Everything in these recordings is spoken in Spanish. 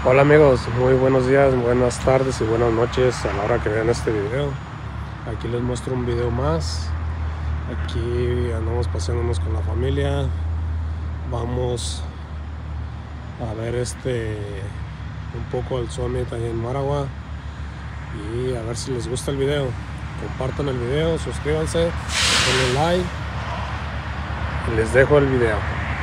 Hola amigos, muy buenos días, buenas tardes y buenas noches a la hora que vean este video. Aquí les muestro un video más. Aquí andamos paseándonos con la familia. Vamos a ver un poco el summit ahí en Maragua y a ver si les gusta el video. Compartan el video, suscríbanse, denle like y les dejo el video.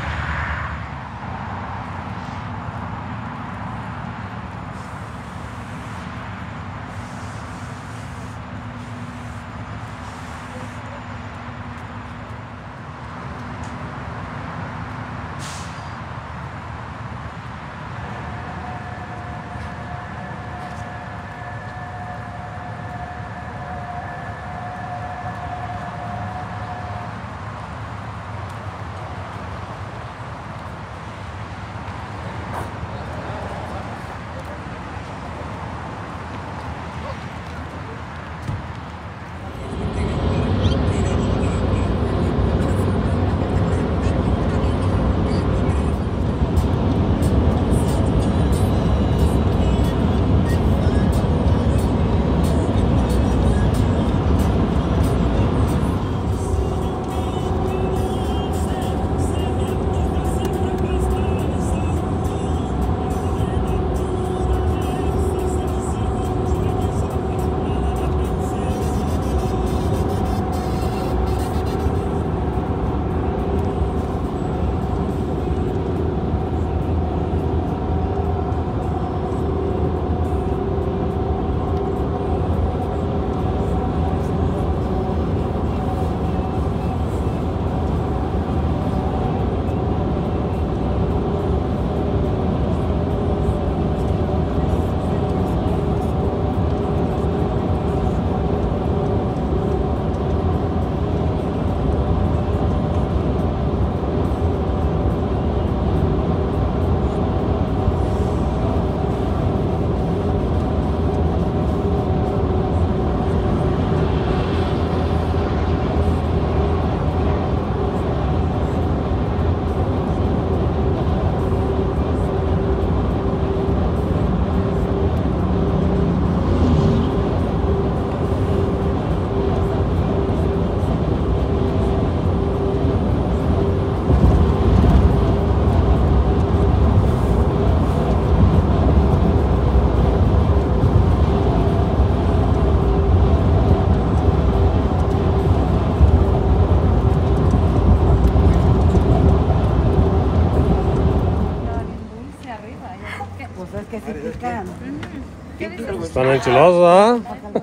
Están enchilados, ¿ah?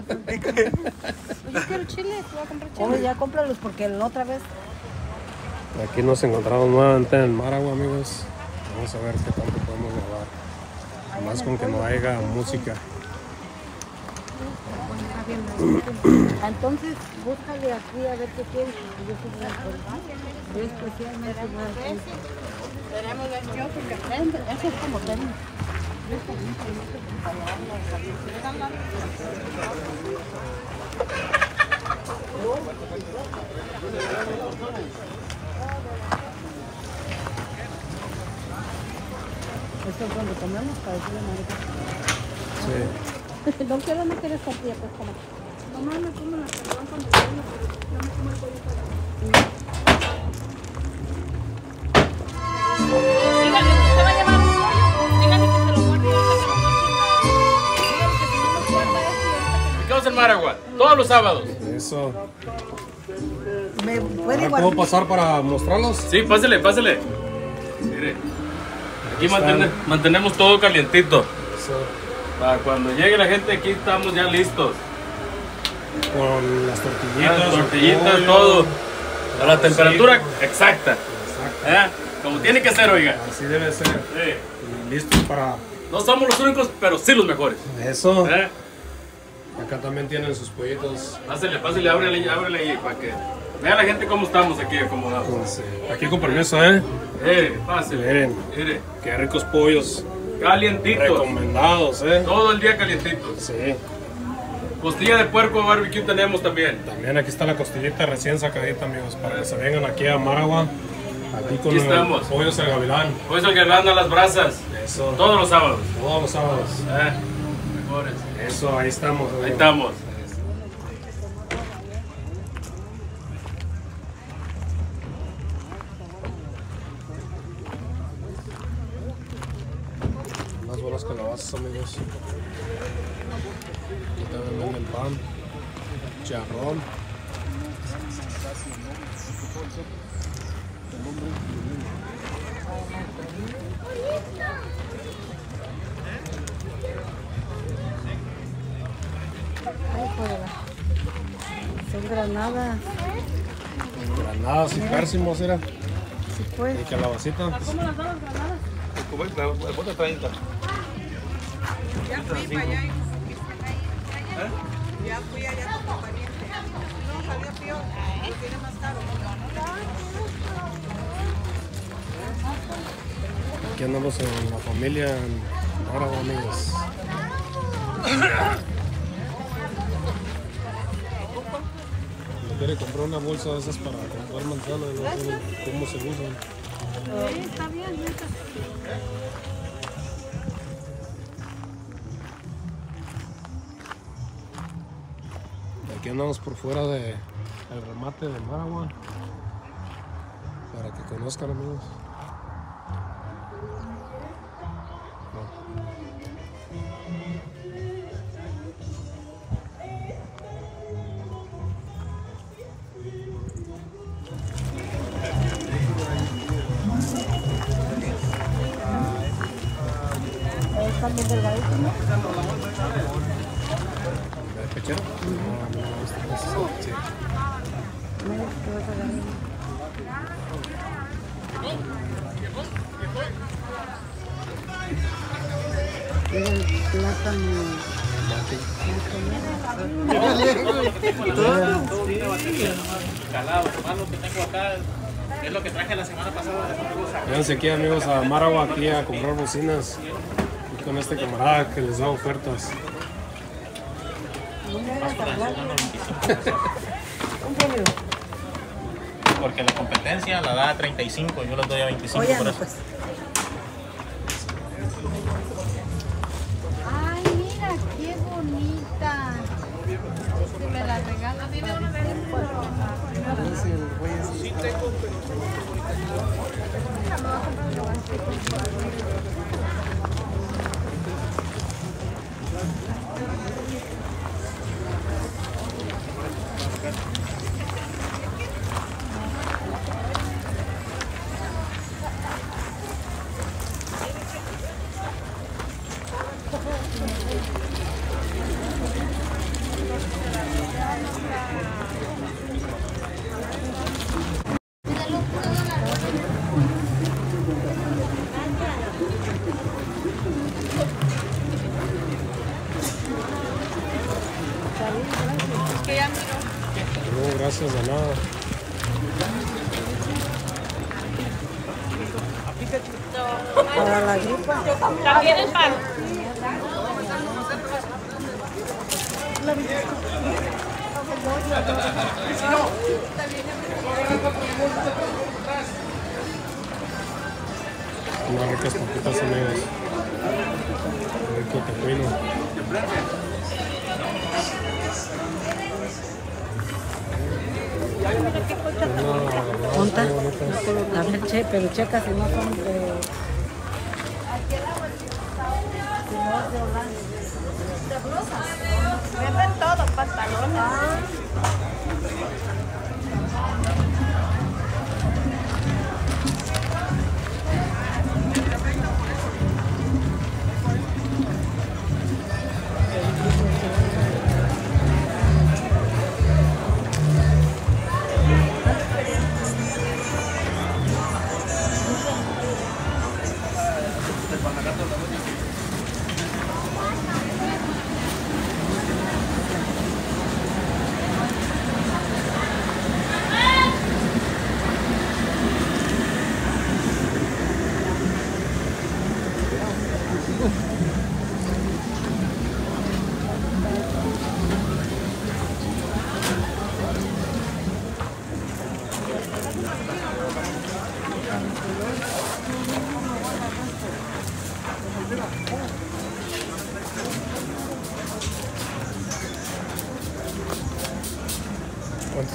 Yo quiero chiles, voy a comprar chiles. Oye, ya cómpralos porque la otra vez. Aquí nos encontramos nuevamente en Maragua, amigos. Vamos a ver qué tanto podemos grabar. Más con que no haya música. Entonces, búscale aquí a ver qué quieres. Yo soy especialmente Tenemos el yo porque prende. Eso es como prende. Esto es cuando comemos para decirle marica. Sí. No quiero, no quieres tortilla, pues como. Mamá, me como la perdón con el pollo, pero no me como el pollo. Dígale, usted va a llevar un pollo. Dígale que se lo guarde y ahorita que lo guarde. Dígale que si no nos guarda esto y ahorita que Estamos en Maragua, todos los sábados. Eso. ¿Me puede Ahora, ¿puedo pasar para mostrarlos? Sí, pásele, pásele. Mire, aquí mantenemos todo calientito. Eso. Para cuando llegue la gente aquí estamos ya listos. Con las tortillitas. Las tortillitas, pollo, todo. A la temperatura sí. exacta. Exacto. Como tiene que ser, oiga. Así debe ser. Sí. Y listos para No somos los únicos, pero sí los mejores. eso. ¿Eh? Acá también tienen sus pollitos. Pásele, pásele, ábrele ahí para que vea la gente cómo estamos aquí acomodados. Pues, aquí con permiso, ¿eh? Pásele. Miren, Mire, qué ricos pollos. calientitos. Recomendados, ¿eh? Todo el día calientitos. Sí. Costilla de puerco barbecue tenemos también. También aquí está la costillita recién sacadita, amigos, para que se vengan aquí a Maragua Aquí con Aquí el estamos. Pollos al Gavilán. Pues el Gavilán a las brasas. Eso. Todos los sábados. Todos los sábados. Mejores. Eso, ahí estamos. Ahí estamos. Unas buenas calabazas, amigos. Aquí también venden pan, charrón. Ay, joder. Son granadas. Granadas y pérsimos, era. Sí, pues. Y calabacita. ¿Cómo las dan las granadas? ¿Cómo es? La bota 30. Ya fui para allá y ya fui allá con mi pariente. No, salió peor, lo tiene más caro. Aquí andamos en la familia en Árabo, amigos. Me quiere comprar una bolsa de esas para comprar manzanas, no sé cómo se usan. Sí, está bien, neta. Aquí andamos por fuera de el remate de Maragua para que conozcan, amigos. Están bien delgaditos, ¿no? ¿El pechero? No, sí. Mira, ¿qué vas a agarrar? Mira el plátano. Calado, hermano, que tengo acá es lo que traje la semana pasada. Véanse aquí, amigos, a Maragua, aquí a comprar bocinas. Y con este camarada que les da ofertas. Un premio. Porque la competencia la da a 35, yo les doy a 25 Oye, por no, eso. pues. Ay, mira, qué bonita. Si me la regalas, dime una vez. Es que ya miró. No, gracias a nada. Para la gripa. También el pan. Unas ricas papitas, amigos. Rico tejuino. Ponta. A ver, che, pero checa si no son de... Si no es de Holanda. Venden todo, pantalones.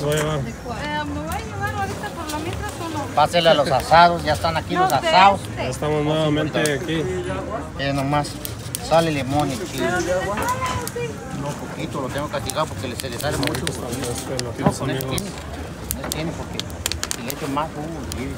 se va a llevar? Me voy a llevar ahorita por lo mientras uno. Pásele a los asados, ya están aquí los asados. Ya estamos nuevamente aquí. Nomás sale limón y chile. No, poquito, lo tengo castigado porque se le sale mucho. Este, lo No, tienes, con él amigos. tiene porque si le echo más, olvídese.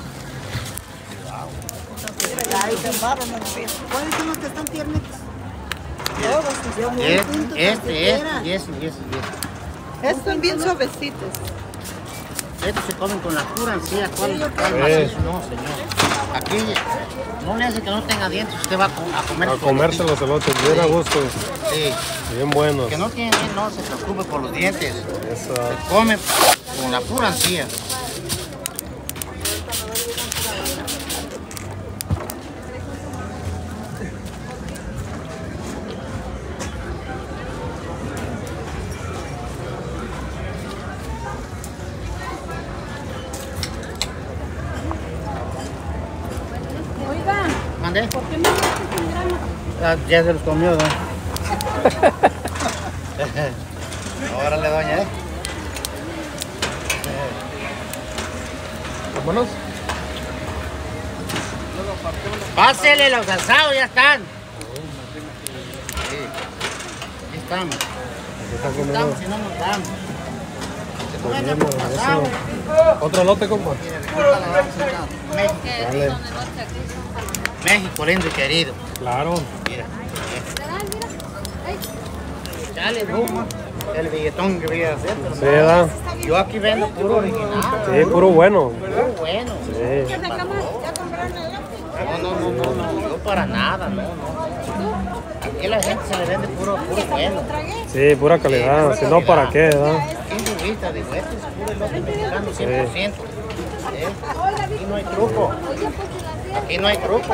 ¿Cuáles son los que están tiernitos? Todos, yo muy juntos, Este. Estos son bien suavecitos. Estos se comen con la pura encía. ¿Cuál Sí. macizo? No, señor. Aquí no le hace que no tenga dientes, usted va a comer. A comerse los elotes, bien a gusto. Sí. Bien buenos. Que no tiene, no se preocupe por los dientes. Eso. Se come con la pura encía. Oiga, ¿Mandé? ¿por qué me diste 100 gramos? Ya se los comió, ¿no? Órale, doña, ¿Vámonos? Pásele los asados, ya están. Sí. Aquí estamos. Está comiendo. Estamos y no nos damos. Se puede hacer Comiendo, por pasado. eso. ¿Otro elote, compa? México, Dale. México lindo y querido. Claro. Mira. Dale, broma. El billetón que voy a hacer. Pero Sí, ¿verdad? yo aquí vendo puro original. Sí, puro bueno. Puro bueno. Sí. ¿Ya compraron el lápiz? No, yo para nada, no. Aquí la gente se le vende puro bueno. Sí, pura calidad. Si no, ¿para qué, verdad? ¿Quién revista? Digo, este es puro elote mexicano, 100%. Aquí no hay truco. Aquí no hay truco.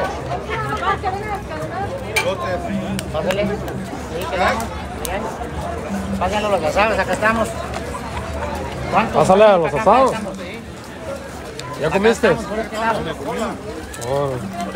Pásale. Sí, quedamos. Bien. Pásenlo los asados, acá estamos. ¿Cuánto? Pásale a los asados. Acá estamos, sí. ¿Ya Acá comiste? estamos, por este lado. Oh.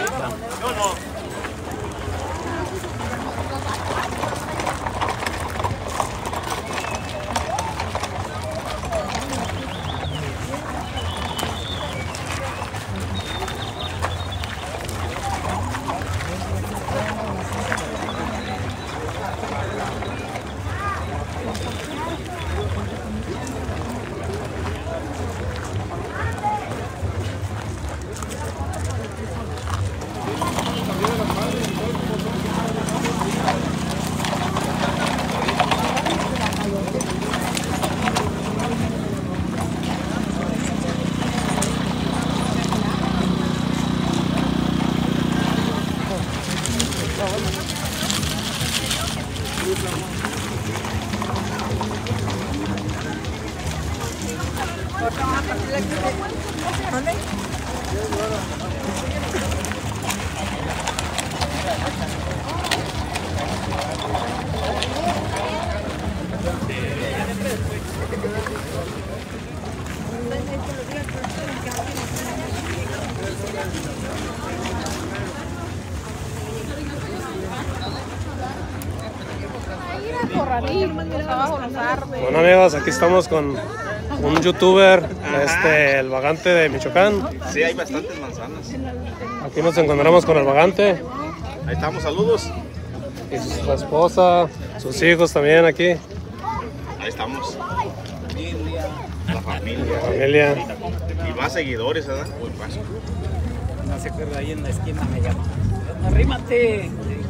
Bueno, amigos, aquí estamos con un youtuber, el Vagante de Michoacán. Sí, hay bastantes manzanas. Aquí nos encontramos con el Vagante Ahí estamos, saludos. y su esposa, sus hijos también aquí, Ahí estamos. La familia. la familia. Y más seguidores, ¿verdad? Buen paso. No se acuerda, ahí en la esquina me llama. Arrímate.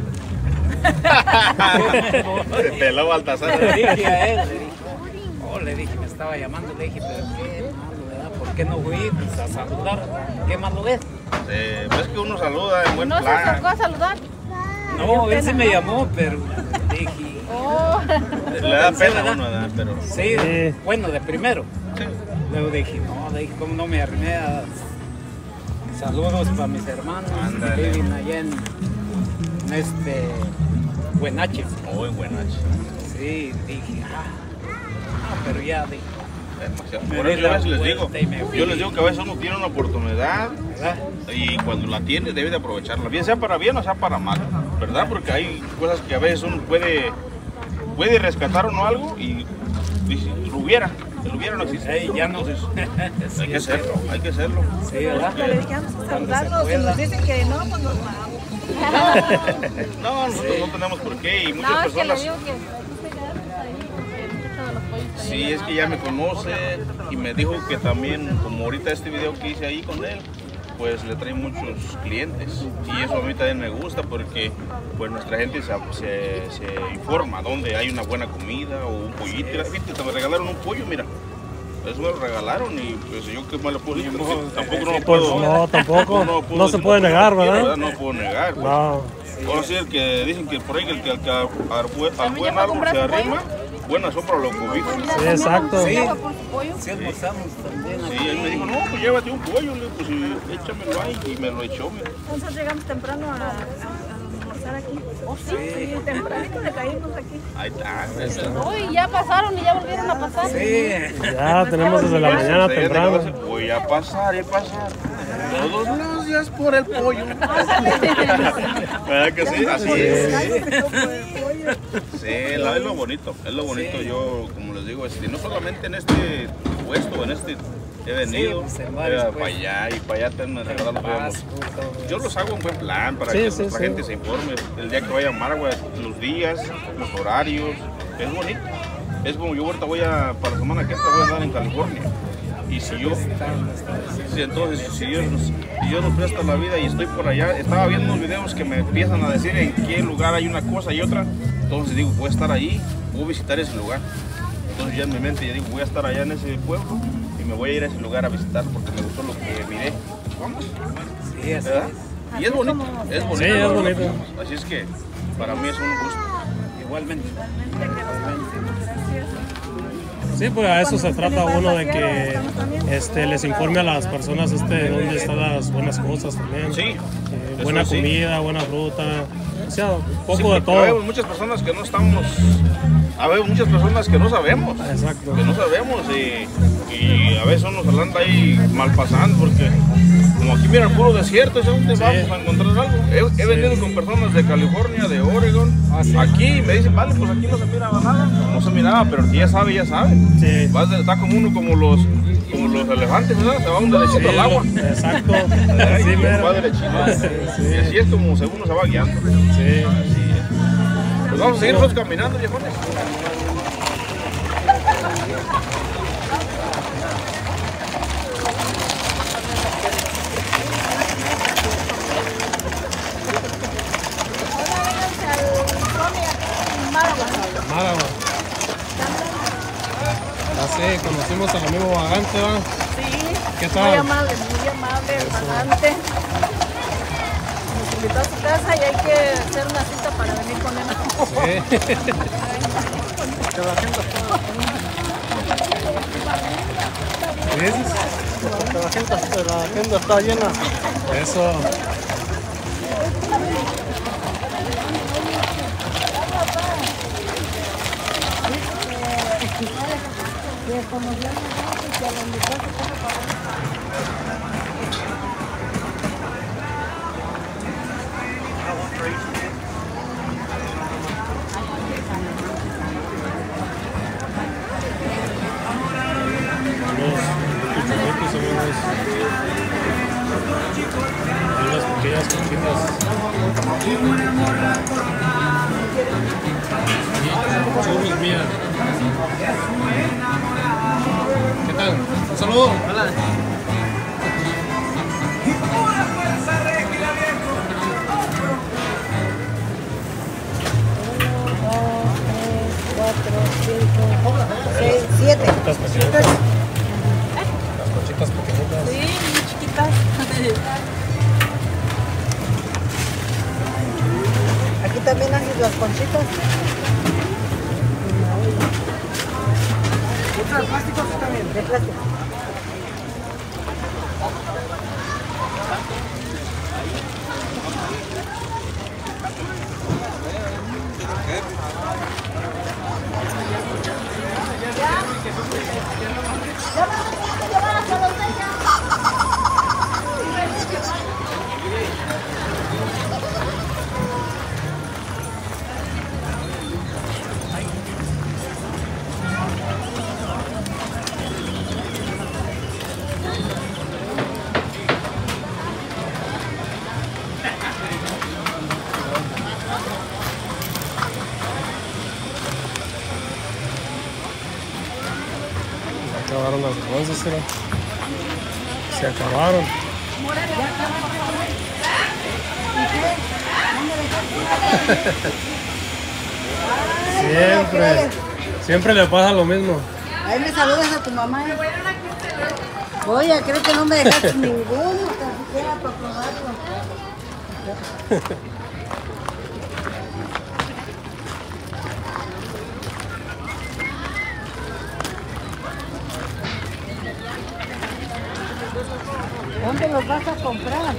Se peló Baltasar. Le dije a él, le dije, me estaba llamando, le dije, pero qué malo, ¿verdad? ¿Por qué no fui pues, a saludar? ¿Qué malo es? Pues que uno saluda en buen ¿No se acercó plan. a saludar? No, él sí me llamó, pero dije, Oh, Le da pena a uno, ¿verdad? Pero sí, Sí. bueno, de primero. Luego dije, ¿cómo no me arrimé a saludos para mis hermanos Ándale. que viven allá en Huenache? muy buenas. Sí, dije, pero ya dije, Demasiado. Me Por di eso yo a la veces les digo, vuelta y me fui. yo les digo que a veces uno tiene una oportunidad ¿verdad? y cuando la tiene debe de aprovecharla, bien sea para bien o sea para mal, ¿verdad? Porque hay cosas que a veces uno puede rescatar o no algo y dice, lo hubiera, El hubiera no existe. Ya no. Entonces, hay que hacerlo, hay que hacerlo. Sí, ¿verdad? Le dedicamos a saludarnos y nos dicen que no, pues nos vamos. No, nosotros no tenemos por qué y muchas No, es que le personas... digo que tú te quedas ahí porque muchos de los pollos Sí, es que ya me conoce y me dijo que también, como ahorita este video que hice ahí con él, pues le trae muchos clientes y eso a mí también me gusta porque pues nuestra gente se informa dónde hay una buena comida o un pollito. Mira, fíjate, me regalaron un pollo, mira. Eso me lo regalaron y pues yo qué más le puedo decir, tampoco no lo puedo. No, tampoco. puedo No se decir, puede negar, quiero, ¿verdad? No puedo negar. Pues. No. Puedo decir que dicen que por ahí que al buen árbol se arrima, buena sombra lo cobija. Sí, exacto. Sí, por su pollo. sí almorzamos también. Sí, él me dijo, no, pues llévate un pollo, le digo, pues échamelo ahí y me lo echó. Mira. Nosotros llegamos temprano a almorzar aquí. ¿Oh, sí? Sí, tempranito le caímos aquí. Ahí está. Uy, ya pasaron y ya volvieron a pasar. Sí. Ya tenemos desde la mañana temprano. Voy a pasar y pasar todos los días por el pollo. ¿Verdad que sí? Así es. Sí, es lo bonito, yo como les digo, no solamente en este puesto, en este he venido para allá y para allá me regalan los pollos. Yo los hago en buen plan para que nuestra gente se informe, el día que vaya a Maragua, los días, los horarios, es bonito. Es como yo ahorita para la semana que entra voy a andar en California. Y si Dios nos presta la vida y estoy por allá, estaba viendo unos videos que me empiezan a decir en qué lugar hay una cosa y otra, entonces digo, voy a estar ahí, voy a visitar ese lugar. Entonces ya en mi mente ya digo, voy a estar allá en ese pueblo y me voy a ir a ese lugar a visitar porque me gustó lo que miré. Vamos. Sí, así ¿Verdad? es. Y es bonito, es bonito. Sí, es bonito. Así es que para mí es un gusto. Igualmente. Sí, pues a eso se trata uno de que les informe a las personas dónde están las buenas cosas también. Sí. Buena Eso sí. comida, buena fruta, o sea, un poco Sí, de porque todo. Habemos muchas personas que no estamos, habemos muchas personas que no sabemos. Exacto. Que no sabemos y a veces uno se la anda ahí mal pasando porque como aquí mira el puro desierto, ¿es dónde vamos a encontrar algo? He venido con personas de California, de Oregon, aquí me dicen, vale, pues aquí no se miraba nada, no se miraba, pero el que ya sabe. Sí. Está como uno como los elefantes, ¿verdad? Se va un derechito al agua. Exacto. Ay, Sí, mero. va derechito. Y así es como uno se va guiando. Sí. Así es. Pues vamos a seguir nosotros caminando, viejones. Maragua. Así conocimos al amigo Vagante, ¿va? Sí, ¿Qué tal? muy amable, el Vagante. Nos invitó a su casa y hay que hacer una cita para venir con él. Sí. ¿Qué dices? La agenda está llena. Eso. Unas pequeñas conchitas. Churros, mía. ¿Qué tal? Un saludo. Hola. Siete. Las pequeñitas. Las conchitas pequeñitas. Sí, muy chiquitas. Aquí también hay las conchitas. ¿Otras de plástico también? De plástico. acabaron las garbanzas, ¿sí? Se acabaron. Siempre le pasa lo mismo. Ahí me saludas a tu mamá. Oye, creo que no me dejaste ninguno, tan siquiera para probarlo. ¿Dónde los vas a comprar?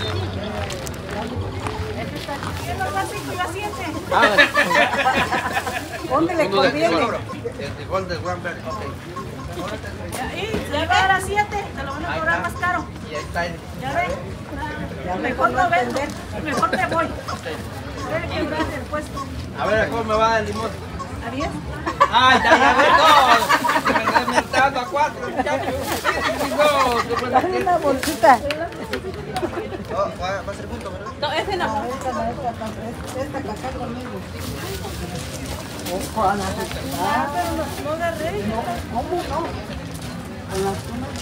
¿Dónde le conviene? Ya va a las 7, te lo van a cobrar más caro. Ya ven. Mejor no vender, mejor te voy. Debe quebrar el puesto. A ver, ¿cómo me va el limón? ¿A 10? ¡Ay, ya ves! ¡No! Me está dando a 4, muchachos. Dame una bolsita. Va a ser junto, ¿verdad? No, ese no. Esta acá conmigo. Ojo, Ana. No agarré. ¿Cómo no? Con las unas.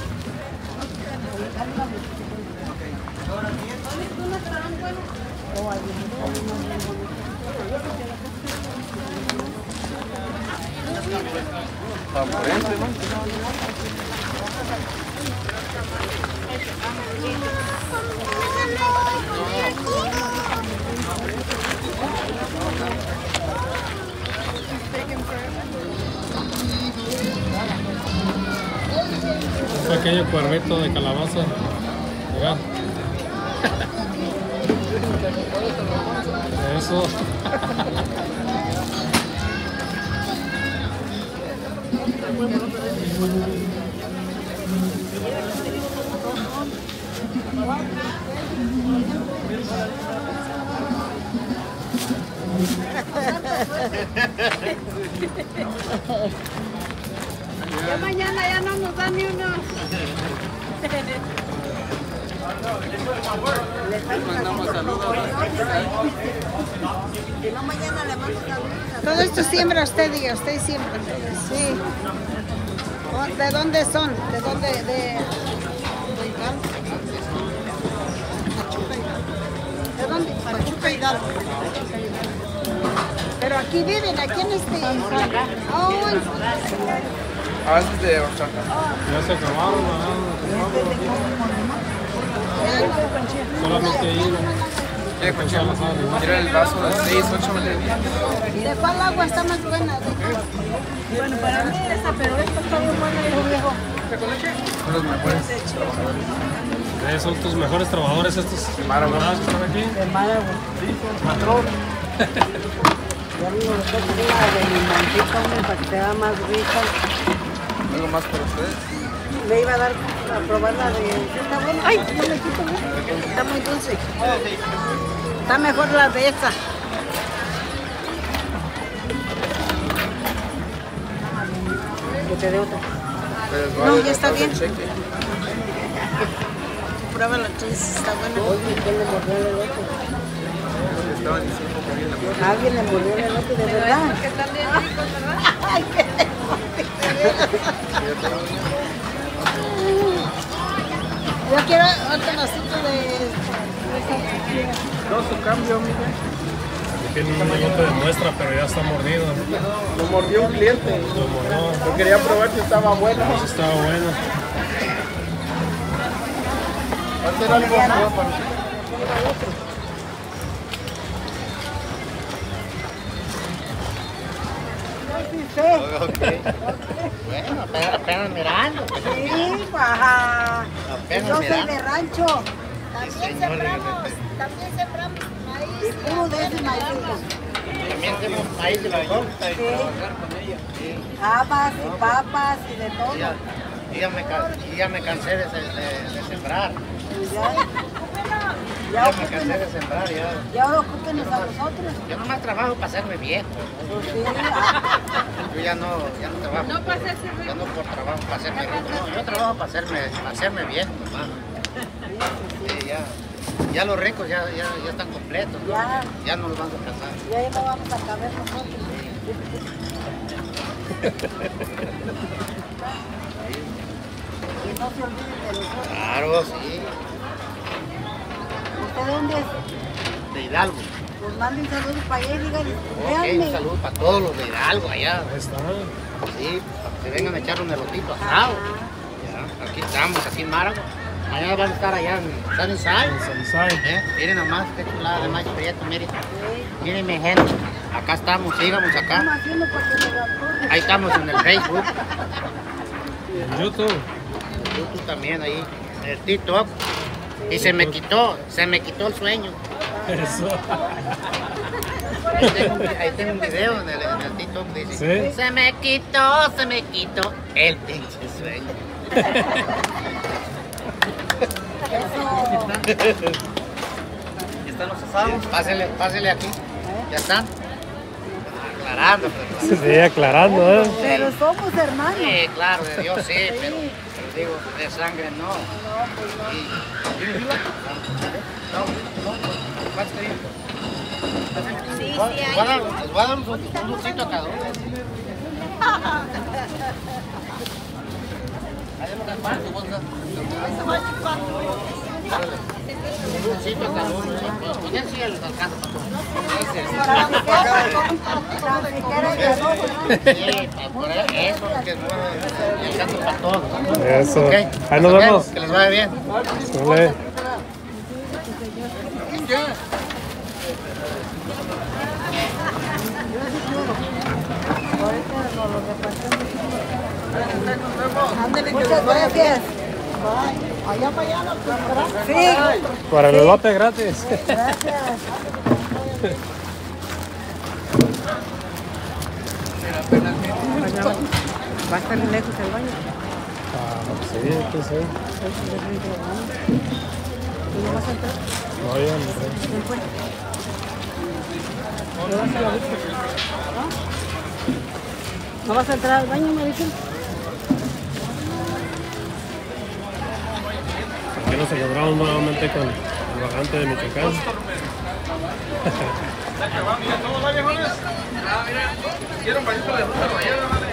Es aquello cuernito de calabaza. Mira. Eso. Ya mañana ya no nos dan ni uno. Todo esto siembra usted, diga, usted siembra. Sí. ¿De dónde son? ¿De dónde? ¿De dónde? Pachuca Hidalgo. Pero aquí viven, aquí en este. Oh, A veces de Oaxaca. Ya se acabaron, solamente ahí. Mira el vaso de 6, 8 metros. ¿de cuál agua está más buena? Bueno, para mí esta, pero esta está muy buena, hijo viejo. Los mejores. Son tus mejores trabajadores estos camaradas que están aquí. De Maragua. Patrón. Ya mismo le toca una de limoncito, hombre, para que sea más rica. ¿Algo más para ustedes? Le iba a dar a probar la de... Está buena. Ay, no le quito, ¿no? Está muy dulce. Está mejor la de esa. Que te dé otra. No, ya está bien. Prueba la chis, está buena. Oye, ¿quién le mordió el elote? Estaban diciendo que había la Alguien le mordió el elote, de verdad. Que están bien ricos, ¿verdad? Ay, qué yo quiero otro vasito de Todo su cambio, mire. Tiene un elote de muestra, pero ya está mordido. Lo mordió un cliente. Lo mordió. Yo quería probar si estaba bueno. Pues estaba bueno. Va a ser algo nuevo para usted. Bueno, apenas mirando. Sí, ajá. Yo soy de rancho. También sembramos maíz. Y puro de ese maíz. También tenemos maíz de mejor. Habas y papas y de todo. Y ya me cansé de sembrar. Ya me cansé de sembrar. y ahora ocúpenos a nosotros. Yo nomás trabajo para hacerme viejo. Sí, Yo ya no trabajo. No para hacerse rico. Yo no por trabajo para hacerme rico. No, yo trabajo para hacerme viejo, mamá. Sí, ya los ricos ya están completos. ¿No? Ya no los vamos a casar. y ahí no vamos a caber nosotros. no se olviden de nosotros. Claro, sí. ¿Usted de dónde es? De Hidalgo. Pues mande un saludo para allá y díganle, Ok, véanme. un saludo para todos los de Hidalgo allá. Ahí está. Sí, para que vengan a echar un elotito asado. Ya, aquí estamos, aquí en Márago. Mañana van a estar allá en Sunnyside. Sunnyside. Miren nomás, qué chulada de macho prieto, miren. Miren mi gente, acá estamos, sigamos acá. Estamos haciendo para que me lo aprueben. Ahí estamos en el Facebook, En YouTube. en YouTube también ahí, en el TikTok. Y se me quitó el sueño. Eso. Ahí tengo un video en el TikTok, dice. ¿Sí? Se me quitó el pinche sueño. ¿Están los asados? Pásele aquí. ¿Ya están? Aclarando, pero Sí, aclarando, ¿eh? Pero somos hermanos. sí, claro, de Dios sí, pero digo, de sangre no. Sí, Les sí, voy a dar un dulcito a cada uno. Un dulcito a cada uno. Pues ya sí les alcanza para todos. Sí, por eso es que no alcanza para todos. Eso. Ok, Ahí nos vemos. Que les vaya bien. Sale. Muchas gracias. Allá para allá nos compramos. Sí. Para el elote gratis. Gracias. ¿Va a estar lejos el baño? Sí, que sí. ¿Y no vas a entrar? No, ya no sé. ¿Quién fue? ¿No vas a entrar al baño, me dicen? Aquí nos encontramos nuevamente con el vagante de Michoacán. ¿Quieren pañito de fruta rallada, vale?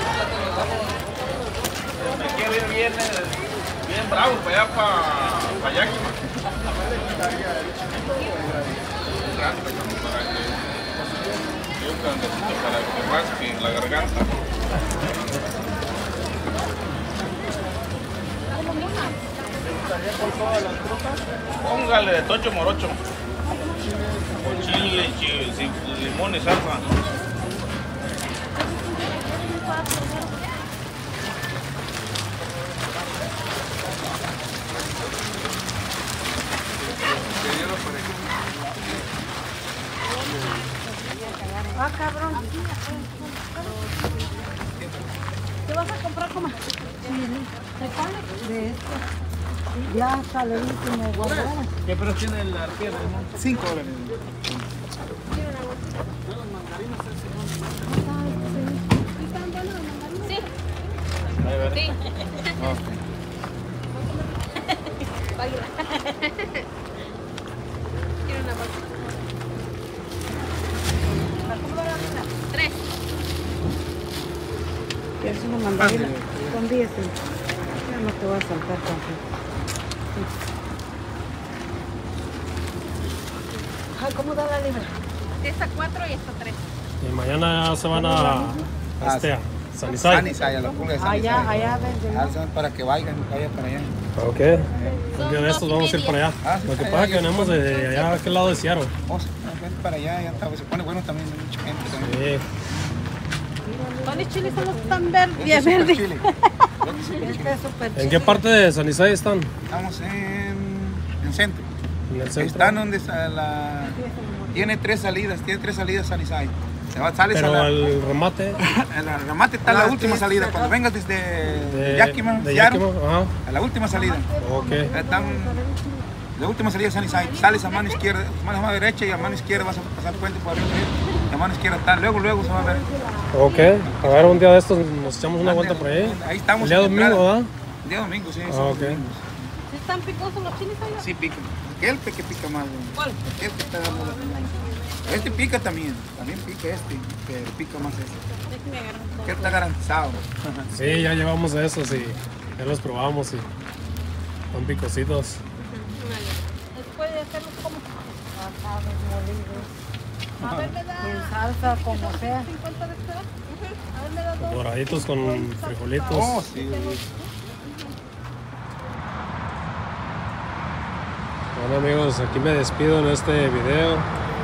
Me quiero ir bien bravo para allá, para Yakima. Un grandecito para que rasque la garganta. Póngale de tocho morocho. Con chile, limón y salsa. Ah, cabrón. ¿Qué vas a comprar, coma? ¿De cuál? De esto. Ya sale el último guardado. ¿Qué precio tiene el arquero? $5. Sí. Sí. Quiero una bolsa. Tres. ¿Quieres una mandarina? Con 10. Ya no te voy a saltar tanto. Ay, ¿cómo da la libra? Esta 4 y esta 3. Y mañana ya se van a Sunnyside. Sunnyside, a la pulga de Sunnyside. Allá venden. Para que vayan para allá. Ok. Un día de estos vamos a ir para allá. Lo que pasa es que venimos de allá a aquel lado de Seattle. Ven para allá, ya está. Se pone bueno también, hay mucha gente también. Sí. ¿Cuáles chiles son los tan verdes? Este es super chile. Este es súper ¿En qué parte de Sunnyside están? Estamos en centro. En el centro. Están donde está la... Tiene tres salidas Sunnyside. Sales Pero a la... el remate El remate está en la última salida. Cuando vengas desde Yakima, de Seattle, Yakima, ajá. a la última salida. Ok. Están la última salida de Sunnyside. Sales a mano izquierda, mano derecha y a mano izquierda vas a pasar el puente por arriba. A mano izquierda están, luego se va a ver. Ok. A ver, un día de estos nos echamos una vuelta por ahí. Ahí estamos. El día domingo, ¿verdad? El día domingo, sí. Ah, ok. ¿Sí están picosos los chiles allá? Sí, pica. Aquel que pica más. ¿Cuál? Aquel que está dando la... Este pica también pica este, pero pica más este. Déjeme agarrar un poco. Aquel está garantizado. Sí, ya llevamos de esos y Ya los probamos y son picositos. Después de hacerlos como Asados molidos. a ver, me da En salsa, como sea. 50 de cada. A ver, me da dos. Doraditos con frijolitos. Oh, sí. Bueno amigos, aquí me despido en este video.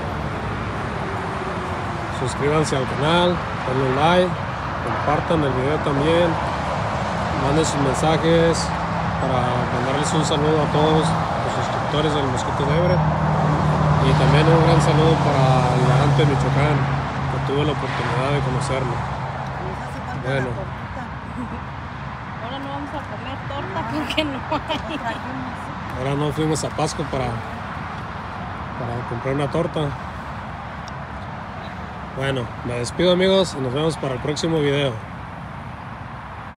Suscríbanse al canal, denle un like, compartan el video también, manden sus mensajes para mandarles un saludo a todos los suscriptores del Mosquito de Everett. Y también un gran saludo para el garante de Michoacán, que tuve la oportunidad de conocerlo. Bueno, Ahora no vamos a comer torta porque no hay. ahora no fuimos a Pasco para comprar una torta. Bueno, me despido amigos y nos vemos para el próximo video.